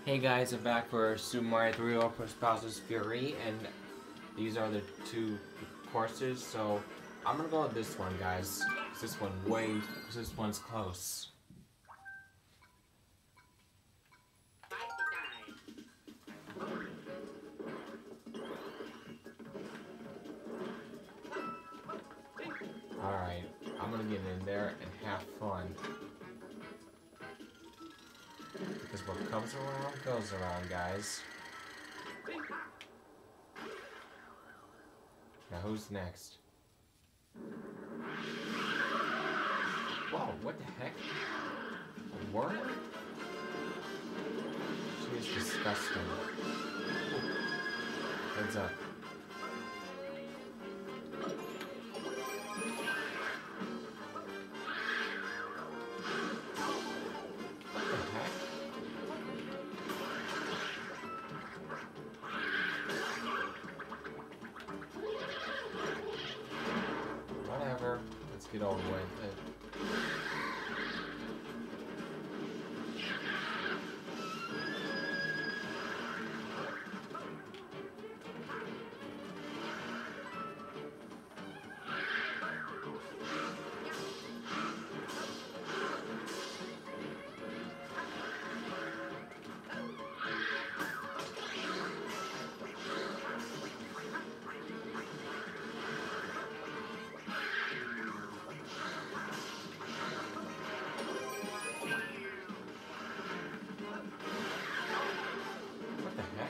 Hey guys, I'm back for Super Mario 3 Ultimate Bowser's Fury, and these are the two courses, so I'm gonna go with this one, guys. This one's close. Alright, I'm gonna get in there and have fun. Because what comes around goes around, guys. Now who's next? Whoa, what the heck? A worm? She is disgusting. Heads up. Whatever. Let's get over with it. What the heck?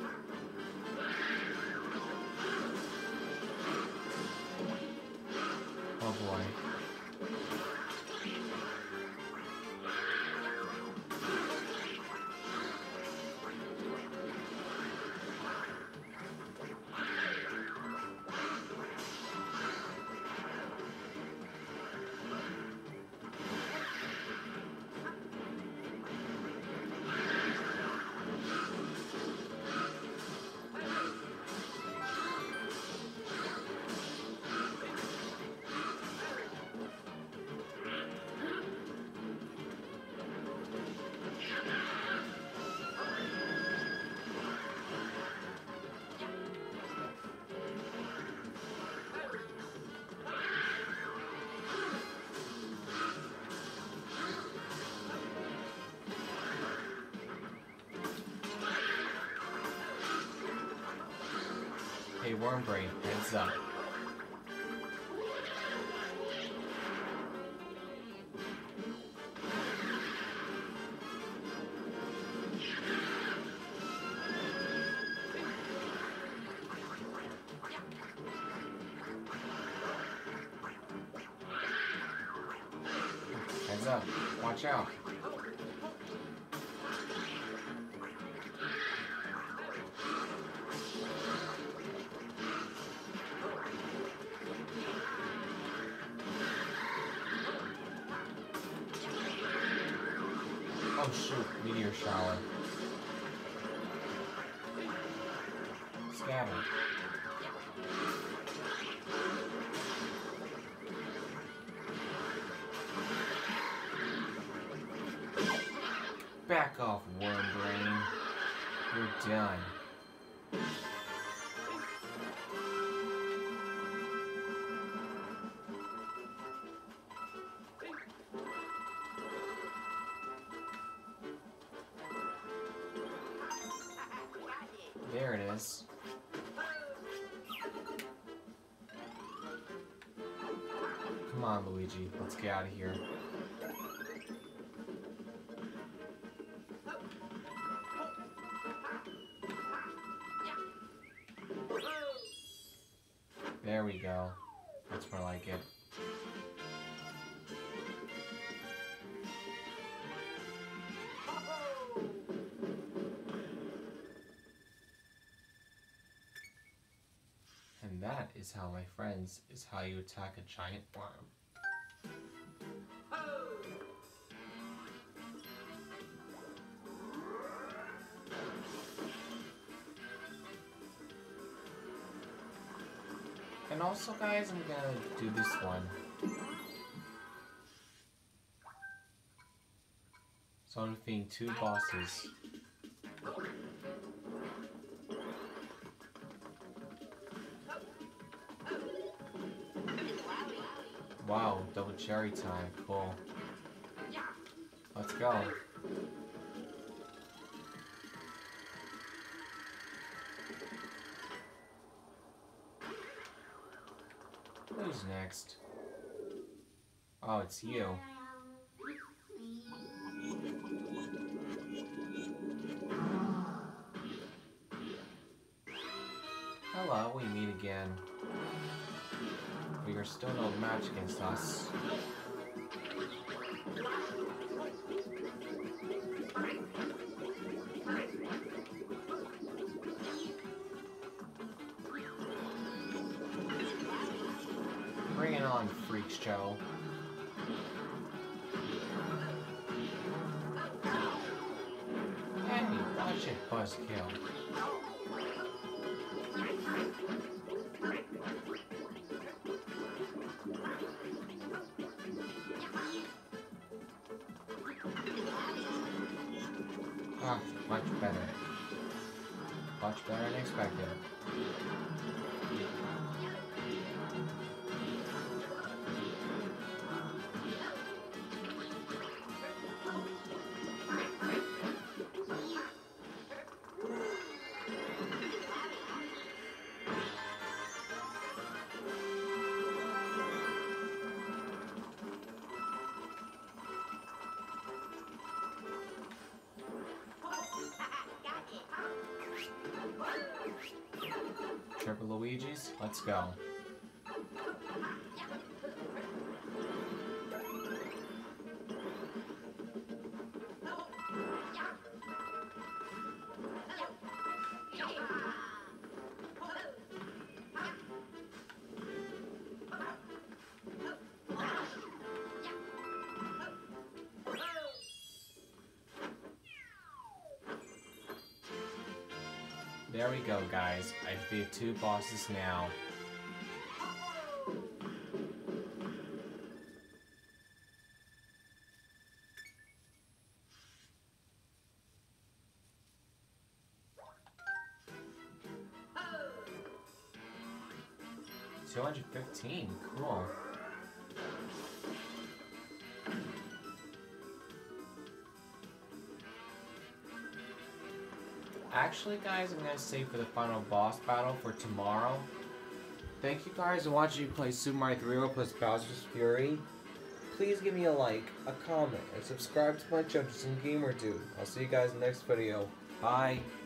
Oh boy. Hey, Worm Brain, heads up. Heads up. Watch out. Oh shoot, meteor shower. Scatter. Back off, Worm Brain. You're done. There it is. Come on, Luigi. Let's get out of here. There we go. That's more like it. And that is how, my friends, is how you attack a giant worm. And also, guys, I'm gonna do this one. So I'm defeating two bosses. Wow, double cherry time. Cool. Let's go. Who's next? Oh, it's you. Hello, we meet again. We are still no match against us. Bring it on, freak show. Hey, watch it, buzzkill. Ah, much better. Much better than expected. Triple Luigi's, let's go. There we go, guys. I defeated 2 bosses now. $215, cool. Actually, guys, I'm gonna save for the final boss battle for tomorrow. Thank you guys for watching me play Super Mario 3D plus Bowser's Fury. Please give me a like, a comment, and subscribe to my channel, Gamer Dude. I'll see you guys in the next video. Bye.